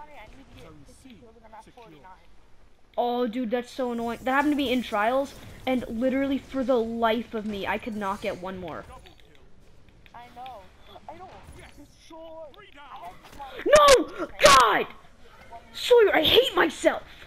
Johnny, I need to get 50 kills and I'm at 49. Oh, dude, that's so annoying. That happened to me in trials, and literally for the life of me, I could not get one more. I know. I don't. Sure. No! God! Sawyer, I hate myself!